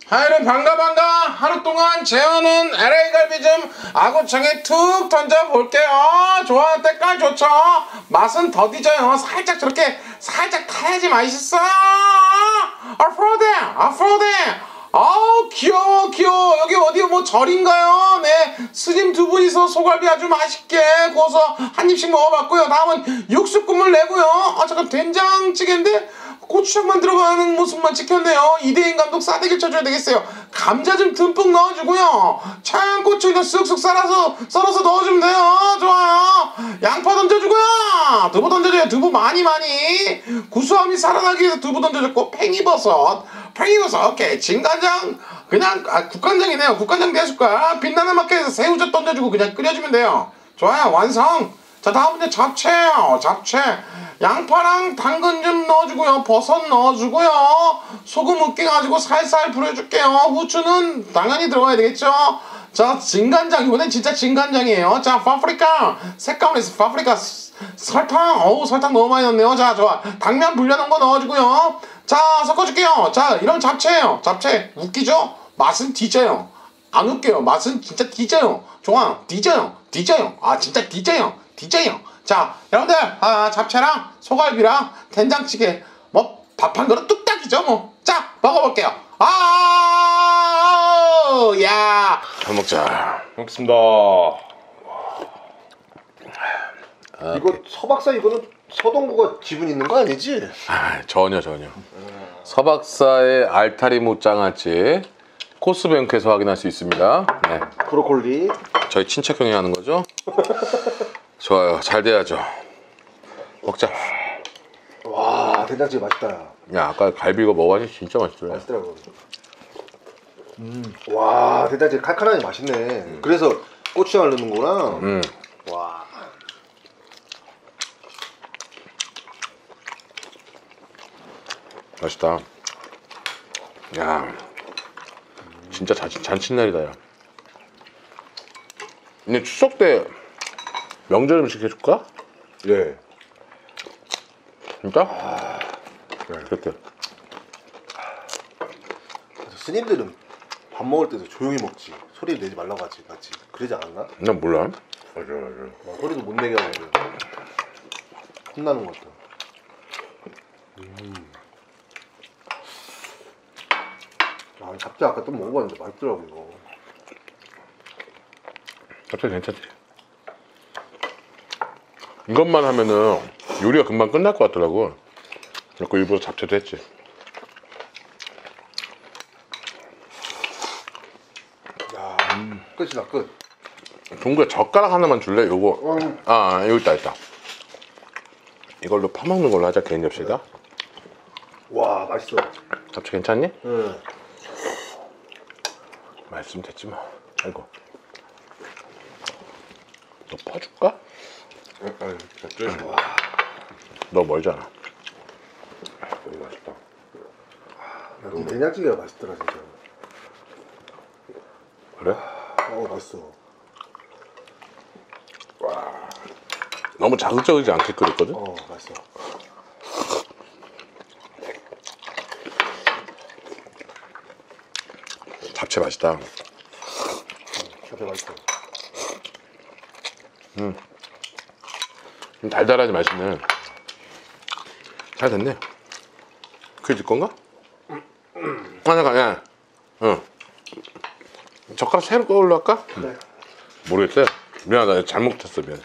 하이는 반가. 하루 동안 재현은 LA 갈비즘 아구청에 툭 던져볼게요. 좋아, 때깔 좋죠. 맛은 더디져요. 살짝 저렇게 살짝 타야지 맛있어. 아프로데. 아우 귀여워. 여기 어디 뭐 절인가요? 네, 스님 두 분이서 소갈비 아주 맛있게 구워서 한 입씩 먹어봤고요. 다음은 육수 국물 내고요. 잠깐 된장찌개인데 고추장만 들어가는 모습만 찍혔네요. 이대인 감독 싸대기 쳐줘야 되겠어요. 감자 좀 듬뿍 넣어주고요. 청양고추 이거 쓱쓱 썰어서 넣어주면 돼요. 좋아요. 양파 던져주고요. 두부 던져줘요. 두부 많이. 구수함이 살아나기 위해서 두부 던져줬고, 팽이버섯, 오케이. 진간장, 그냥 국간장이네요. 국간장 4숟갈. 빛나는 마켓에서 새우젓 던져주고 그냥 끓여주면 돼요. 좋아요. 완성. 자, 다음은 잡채예요. 잡채. 양파랑 당근 좀 넣어주고요. 버섯 넣어주고요. 소금 으깨가지고 살살 부려줄게요. 후추는 당연히 들어가야 되겠죠. 자, 진간장. 이번엔 진짜 진간장이에요. 자, 파프리카. 색감에서 파프리카. 설탕. 설탕 너무 많이 넣었네요. 자, 좋아. 당면 불려놓은 거 넣어주고요. 자, 섞어줄게요. 자, 이런 잡채예요. 잡채. 웃기죠? 맛은 뒤져요. 안 웃겨요. 맛은 진짜 뒤져요. 좋아. 뒤져요. 진짜 뒤져요. 자, 여러분들, 잡채랑 소갈비랑 된장찌개, 뭐 밥 한 그릇 뚝딱이죠 뭐. 자, 먹어볼게요. 야, 잘 먹자. 먹겠습니다. 이거 서박사 이거는 서동구가 지분 있는 거 아니지? 전혀. 서박사의 알타리무 장아찌 코스뱅크에서 확인할 수 있습니다. 네. 브로콜리. 저희 친척 형이 하는 거죠? 좋아요. 잘 돼야죠. 먹자. 와, 된장찌개 맛있다. 야, 아까 갈비 이거 먹어봤지? 진짜 맛있더라. 맛있더라고. 와, 된장찌개 칼칼하니 맛있네. 그래서 고추장을 넣는구나. 와. 맛있다. 야, 진짜 잔칫날이다. 야. 근데 추석 때 명절 음식 해줄까? 예. 진짜? 그래, 그렇게. 스님들은 밥 먹을 때도 조용히 먹지. 소리 내지 말라고 하지, 맞지? 그러지 않았나? 난 몰라. 맞아. 소리도 못 내게 하고 혼나는 것 같아. 잡채 아까 또 먹어봤는데 맛있더라고 이거. 갑자기 괜찮지? 이것만 하면은 요리가 금방 끝날 것 같더라고. 그래서 일부러 잡채도 했지. 야, 끝이다 끝. 동구야, 젓가락 하나만 줄래? 요거. 여기 있다. 이걸로 파먹는 걸로 하자. 개인 접시다. 와, 맛있어. 잡채 괜찮니? 응. 말씀 됐지 뭐. 아이고. 너 퍼줄까? 잡채. 너 멀잖아. 너무 맛있다. 야, 된장찌개가 맛있더라 진짜. 그래? 맛있어. 너무 자극적이지 않게 끓였거든? 맛있어. 잡채 맛있다. 잡채 맛있어. 좀 달달하니 맛있네. 잘 됐네. 그게 네 건가? 잠깐, 야. 젓가락 새로 걸로 할까? 네. 모르겠어요. 미안하다. 잘못 했어. 미안해.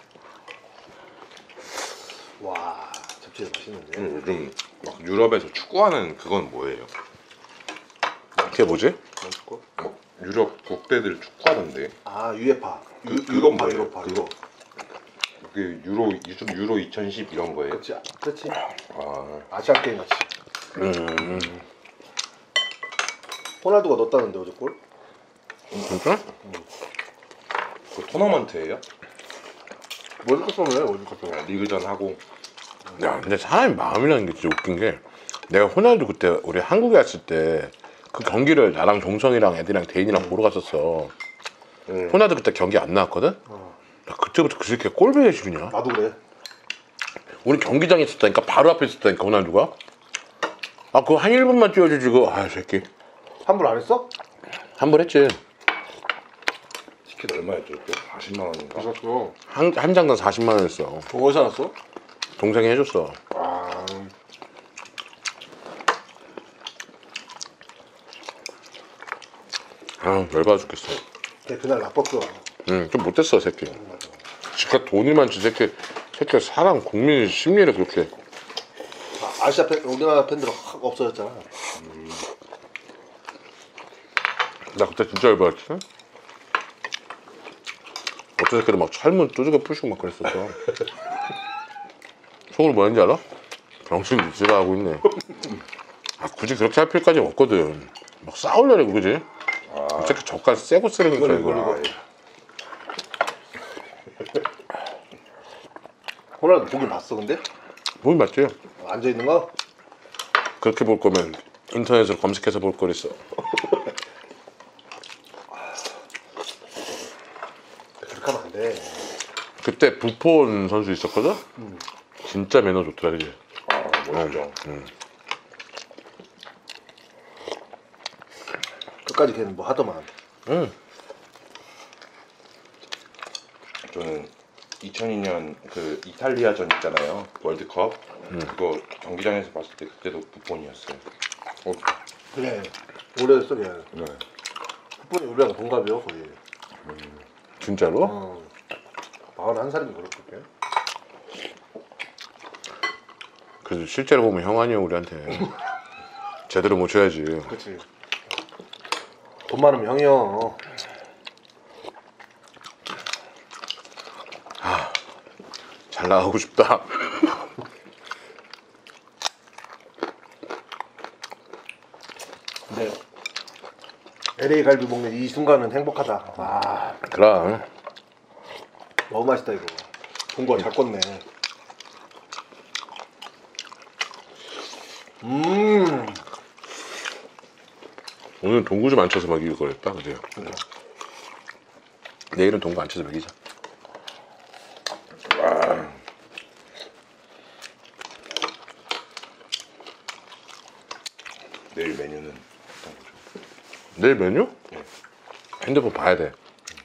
와, 잡채 맛있는데. 요즘 막 유럽에서 축구하는 그건 뭐예요? 그게 뭐지? 막 유럽 국대들 축구하던데. 유에파. 그건 뭐예요? 유로파. 그거? 그게 유로 2010 이런 거예요? 그렇지. 아, 아시안 게임 같이. 호날두가 넣었다는데 어제 골? 진짜? 그 토너먼트예요? 월드컵이네 월드컵. 리그전 하고. 야, 근데 사람이 마음이라는 게 진짜 웃긴 게, 내가 호날두 그때 우리 한국에 왔을 때 그 경기를 나랑 동성이랑 애들이랑 대인이랑 보러 갔었어. 호날두 그때 경기 안 나왔거든? 나 그때부터 그 새끼가 꼴배기 싫으냐? 나도 그래. 우리 경기장에 있었다니까. 바로 앞에 있었다니까 호날두가. 그거 한 1분만 뛰어주지. 그 새끼. 환불 안 했어? 환불했지. 티켓 얼마였죠? 또 40만 원인가? 그렇죠. 한 장당 40만 원이었어. 어디서 났어? 동생이 해줬어. 아, 아 열받아 죽겠어. 걔 그날 나빴어. 좀 못됐어 새끼. 지가 돈이 많지 새끼. 새끼가 사람 국민 심리를 그렇게. 아시아 팬, 우리나라 팬들 확 없어졌잖아. 나 그때 진짜 열받았지. 어떤 새끼들 막 철문 두들겨 부시고 막 그랬었어. 속으로 뭐였는지 알아? 병신 입지라 하고 있네. 아 굳이 그렇게 할 필요까지 없거든. 막 싸우려고 그지? 이 새끼 젓갈 세고 쓰려니까 이거. 호날두 보긴 봤어 근데? 뭘 맞지? 앉아 있는 거? 그렇게 볼 거면 인터넷으로 검색해서 볼 거랬어. 그렇게 하면 안 돼. 그때 부폰 선수 있었거든? 진짜 매너 좋더라 그지? 아 멋있죠. 끝까지 걔는 뭐 하더만. 응. 저는 2002년 그 이탈리아전 있잖아요. 월드컵. 그거 경기장에서 봤을 때 그때도 부폰이었어요. 그래. 오래됐어 걔. 네. 흑분이 우리랑 동갑이요 거의. 진짜로? 41살인가 그렇게. 그래도 실제로 보면 형 아니야 우리한테. 제대로 모셔야지. 그치. 돈 많으면 형이요. 잘 나가고 싶다. 근데 LA 갈비 먹는 이 순간은 행복하다. 아, 그럼 너무 맛있다 이거. 동거 잘 껐네. 오늘 동구 좀 안 쳐서 먹이고 그랬다 그지? 내일은 동구 안 쳐서 먹이자. 내일 메뉴는 어떤 거죠? 내일 메뉴? 핸드폰 봐야 돼.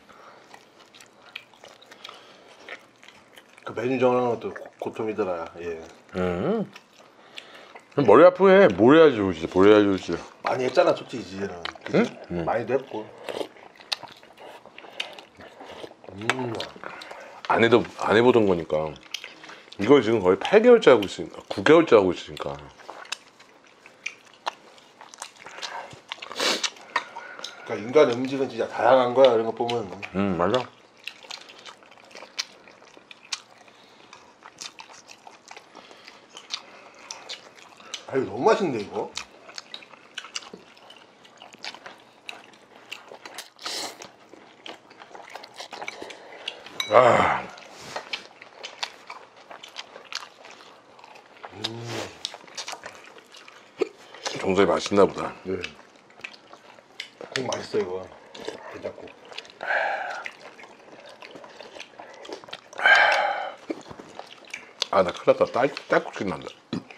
그 메뉴 정하는 것도 고통이더라. 예. 머리 아프해. 뭘 해야지 좋지? 뭘 해야지 좋지? 많이 했잖아 솔직히 이제는. 그치? 많이도 했고. 안 해보던 거니까. 이걸 지금 거의 8개월째 하고 있으니까 9개월째 하고 있으니까. 그러니까 인간의 음식은 진짜 다양한 거야 이런 거 보면. 맞아. 아 이거 너무 맛있는데 이거. 정선이 맛있나 보다. 네. 국 맛있어 이거. 괜찮고. 아 나 큰일 났다. 딸꾹질 난다.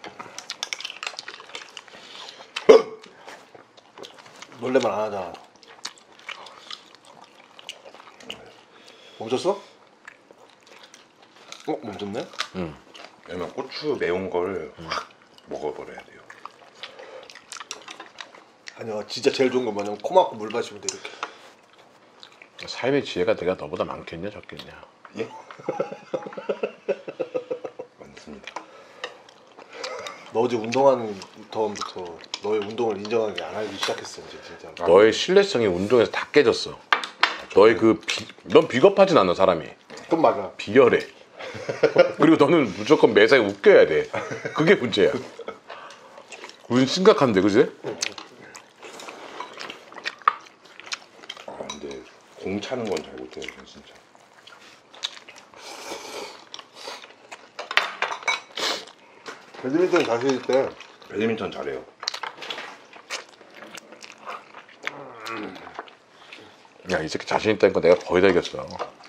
놀래면 안 하잖아. 멈췄어? 멈췄네? 왜냐면 고추 매운 걸 확 먹어버려야 돼요. 아니야 진짜 제일 좋은 건 뭐냐면 코 막고 물 마시면 돼 이렇게. 삶의 지혜가 내가 너보다 많겠냐 적겠냐. 예? 많습니다. 너 어제 운동하는 다음부터 너의 운동을 인정하게 안 하기 시작했어 이제 진짜. 너의 신뢰성이 운동에서 다 깨졌어. 너의 넌 비겁하진 않아 사람이. 그건 맞아. 비열해. 그리고 너는 무조건 매사에 웃겨야 돼. 그게 문제야. 우린 심각한데 그지? 아 근데 공 차는 건 잘 못해요 저 진짜. 배드민턴 자신 있을 때 배드민턴 잘해요. 야 이 새끼 자신 있다니까 내가 거의 다 이겼어.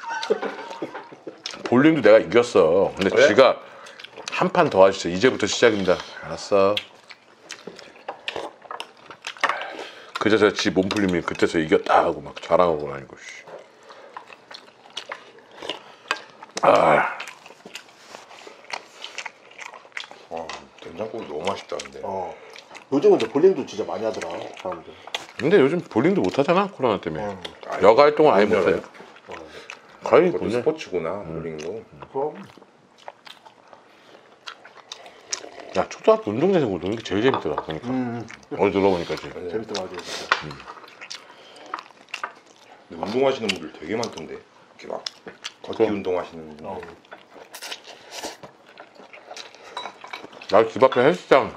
볼링도 내가 이겼어. 근데 왜? 지가 한 판 더 하시죠. 이제부터 시작입니다. 알았어. 그제서 지 몸풀림이 그때서 이겼다 하고 막 자랑하고 다니고. 씨. 아, 된장국이 너무 맛있다 근데. 요즘은 근데 볼링도 진짜 많이 하더라 사람들. 근데 요즘 볼링도 못 하잖아 코로나 때문에. 여가 활동을 아예 못 해. 거의 그것도 못 해. 스포츠구나 볼링도. 그럼 야 초등학교 운동장에서 노는 게 제일 재밌더라. 그러니까 어디 들어보니까 지금. 재밌더라고 진짜. 근데 운동하시는 분들 되게 많던데. 이렇게 막 걷기 운동하시는 분들. 나 집 앞에 헬스장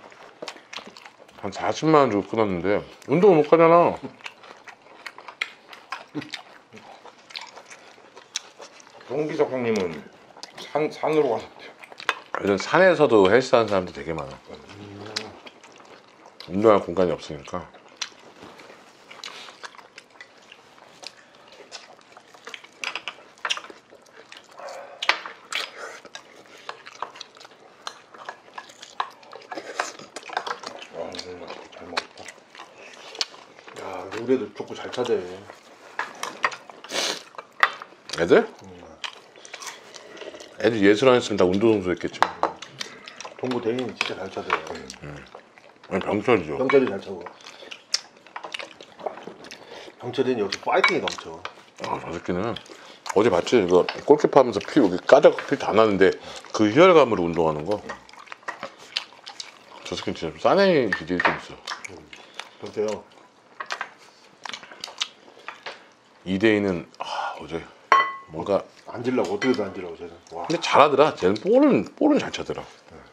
한 40만 원 주고 끊었는데 운동을 못 가잖아. 송기석 형님은 산으로 가셨대요. 요즘 산에서도 헬스하는 사람들 되게 많아. 운동할 공간이 없으니까. 잘 먹었다. 야 우리 애들 족구 잘 차대. 애들? 애들 예술 안 했으면 다 운동선수 했겠지. 동구 대인이 진짜 잘 차대. 아니 병철이죠. 병철이 잘 차고. 병철이는 여기 파이팅이 넘쳐. 저 새끼는 어제 봤지? 이거 골키퍼 하면서 피 여기 까작 피 다 나는데 그 희열감으로 운동하는 거. 저 새끼는 진짜 싸내기 기질이 좀 있어. 병철요. 이대희는 어제 뭔가 앉으려고 어떻게든 앉으려고 쟤는. 와. 근데 잘하더라. 쟤는 볼은 잘 차더라.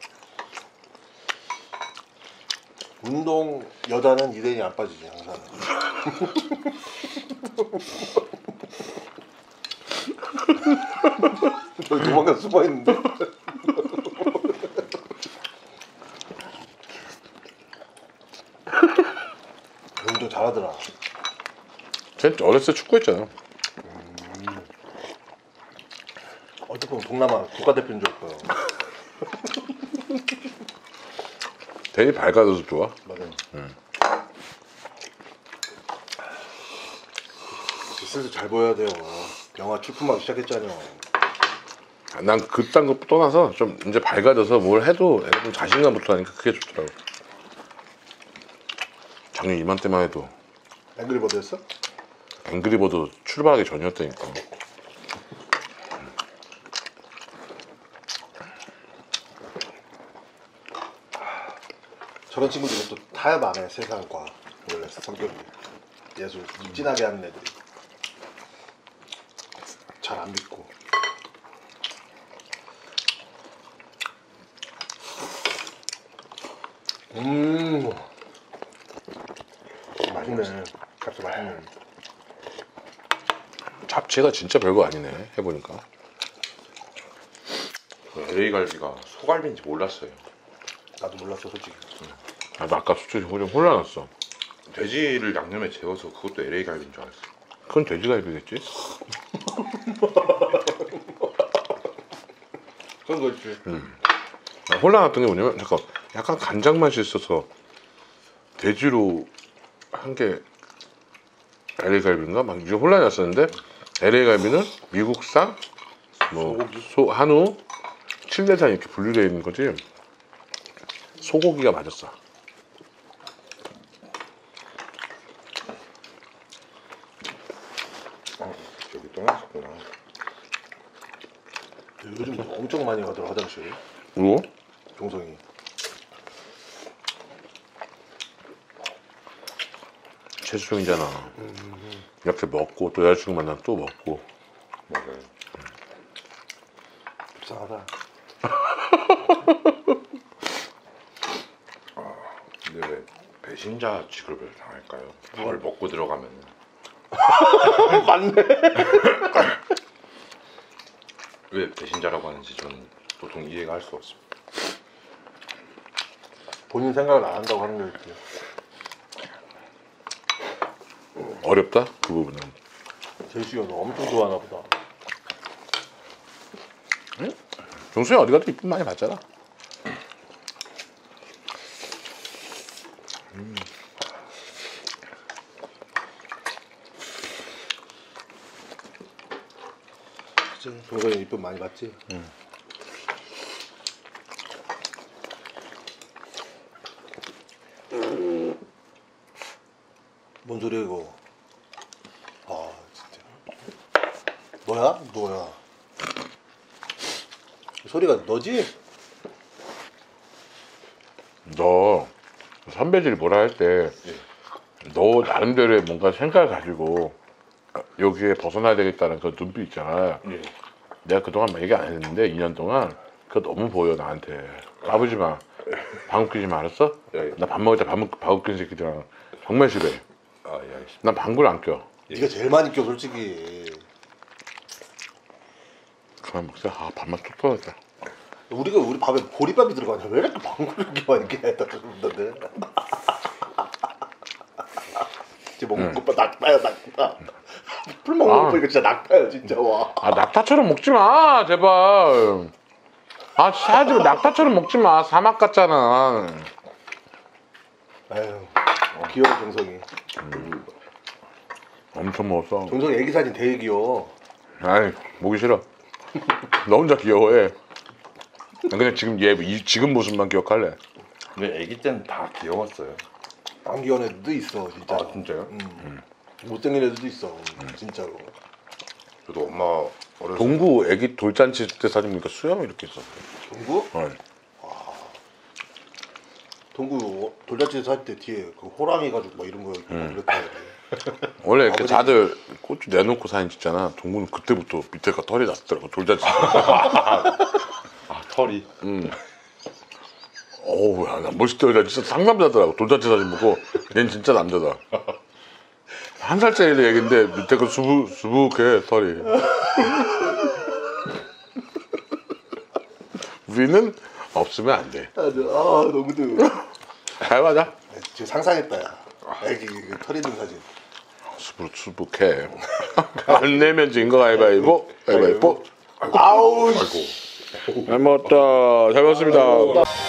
운동 여자는 이대인이 안 빠지지 항상. 저기 도망가 숨어 있는데. 운동 잘하더라. 쟤 어렸을 때 축구했잖아. 어떻게 보면 동남아 국가대표인 줄 알고요. 되게 밝아져서 좋아. 맞아요. 슬슬 잘 보여야 돼요. 영화 출품하기 시작했잖아요. 난 그딴 거 떠나서 좀 이제 밝아져서 뭘 해도 애가 좀 자신감 붙어가니까 그게 좋더라고. 작년 이맘때만 해도 앵그리버드였어? 앵그리버드 출발하기 전이었다니까. 저런 친구들은 또 타협 안 해. 세상과 원래 성격이 예술 진하게 하는 애들이 잘 안 믿고. 맛있네. 갑자기 맛있네. 잡채가 진짜 별거 아니네 해보니까. LA 갈비가 소갈비인지 몰랐어요. 나도 몰랐어 솔직히. 나도 아까 솔직히 좀 혼란했어. 돼지를 양념에 재워서 그것도 LA 갈비인 줄 알았어. 그건 돼지갈비겠지? 그건 그렇지. 혼란했던 게 뭐냐면 잠깐 약간 간장 맛이 있어서 돼지로 한 게 LA 갈비인가 막 이게 혼란이 났었는데 LA 갈비는 미국산 뭐 한우 칠레산 이렇게 분류되어 있는 거지. 소고기가 맞았어. 여기 떠났었구나. 요즘 엄청 많이 가더라 화장실. 뭐? 종성이. 재수종이잖아. 이렇게 먹고 또 여자친구 만나면 또 먹고. 맞아요. 불쌍하다. 근데 왜 배신자 취급을 당할까요? 밥을 먹고 들어가면. 맞네. 왜 배신자라고 하는지 저는 도통 이해가 할 수 없습니다. 본인 생각을 안 한다고 하는 게 있지. 어렵다 그 부분은. 제수가 너 엄청 좋아하나 보다. 종수이 어디 가도 이쁨 많이 받잖아. 그치. 동선이 이쁨 많이 받지. 뭔 소리야 이거? 아 진짜. 뭐야? 소리가 너지? 너 선배들이 뭐라 할 때 너 나름대로의 뭔가 생각을 가지고 여기에 벗어나야 되겠다는 그 눈빛 있잖아. 내가 그동안 막 얘기 안 했는데 2년 동안 그거 너무 보여 나한테. 까부지 마. 방귀 뀌지 마 알았어? 나 밥 먹을 때 방귀 뀌는 새끼들이랑 정말 싫어해. 아, 예, 알겠습니다. 난 방구를 안 껴. 네가 제일 많이 껴 솔직히. 그만 먹자. 아 밥만 뚝 떨어졌다. 우리 밥에 보리밥이 들어가냐? 왜 이렇게 방구를 껴 이렇게 했다 그러는데. 이제 먹는 것봐 낙타야. 풀 먹는 거 보니까 진짜 낙타야 진짜 와. 아 낙타처럼 먹지 마 제발. 아 사지 마. 낙타처럼 먹지 마. 사막 같잖아. 아유 귀여워 정성이. 엄청 먹었어. 정성이 애기 사진 되게 귀여워. 아이 보기 싫어. 너 혼자 귀여워해. 난 그냥 지금 지금 모습만 기억할래. 근데 아기 때는 다 귀여웠어요. 안 귀여운 애들도 있어 진짜. 아, 진짜요? 못생긴 애들도 있어 진짜로. 저도 엄마 어렸을 동구 애기 돌잔치 때 사진 보니까 수염이 이렇게 있어. 동구? 어. 동구 돌잔치에서 할 때 뒤에 그 호랑이 가지고 막 이런 거 그랬다. 원래 이렇게 아버지. 다들 고추 내놓고 사진 찍잖아. 동구는 그때부터 밑에가 털이 났더라고 돌잔치. 아, 털이. 어우 야 멋있더라. 진짜 상남자더라고. 돌잔치 사진 보고 얜 진짜 남자다. 한 살짜리 얘긴데 밑에가 수북해 털이. 우리는 없으면 안 돼. 아 너무 드. 잘 맞아. 지금 상상했다 야. 애기 그 털 있는 사진. 수북해. 안 내면 진 거 가위바위보. 가위바위보. 아우. 잘 먹었다. 잘 먹었습니다.